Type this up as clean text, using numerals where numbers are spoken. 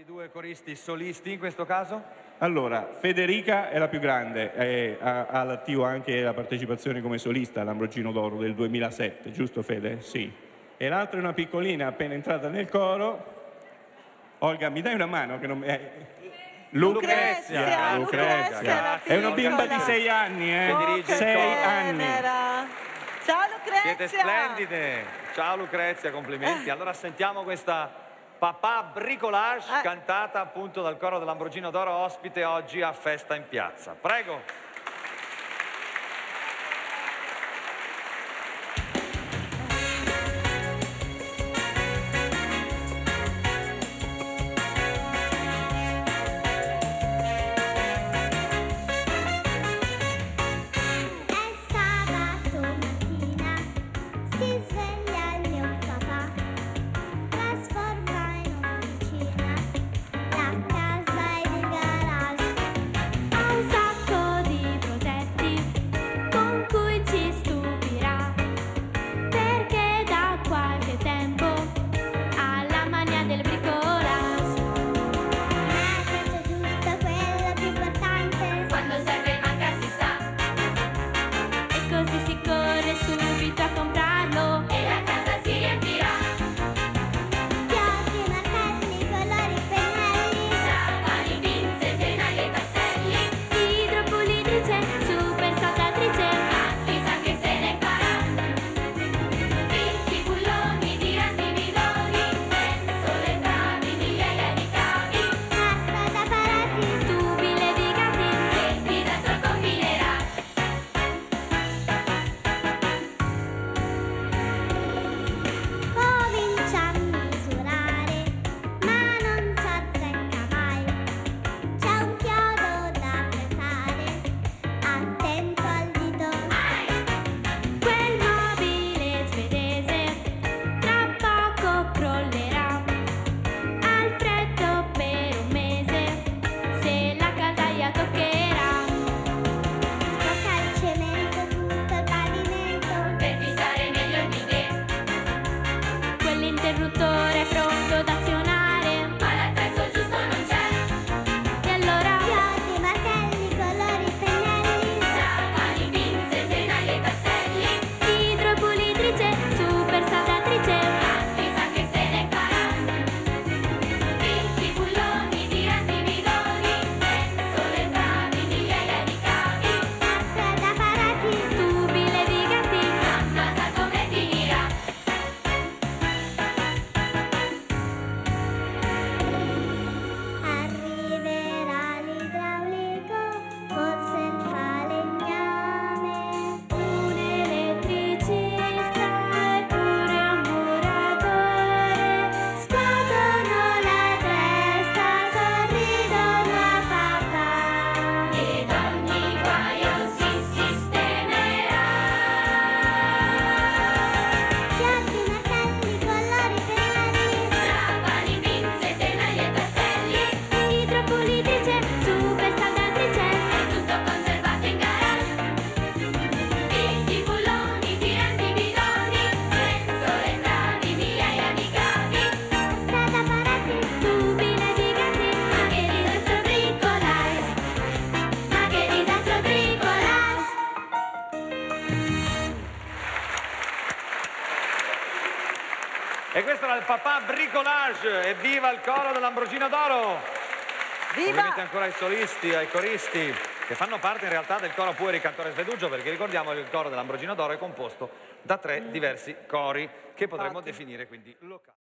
I due coristi solisti in questo caso? Allora, Federica è la più grande, ha all'attivo anche la partecipazione come solista all'Ambrogino d'Oro del 2007, giusto Fede? Sì. E l'altra è una piccolina appena entrata nel coro. Olga, mi dai una mano? Che non... Lucrezia. È una bimba di 6 anni, Che dirige 6 anni. Ciao Lucrezia! Siete splendide! Ciao Lucrezia, complimenti. Allora sentiamo questa Papà Bricolage cantata appunto dal coro dell'Ambrogino d'Oro, ospite oggi a Festa in Piazza. Prego! E questo era il Papà Bricolage, e viva il coro dell'Ambrogino d'Oro! Complimenti ancora ai solisti, ai coristi, che fanno parte in realtà del coro Pueri Cantore Svedugio, perché ricordiamo che il coro dell'Ambrogino d'Oro è composto da 3 diversi cori, che potremmo definire quindi locali.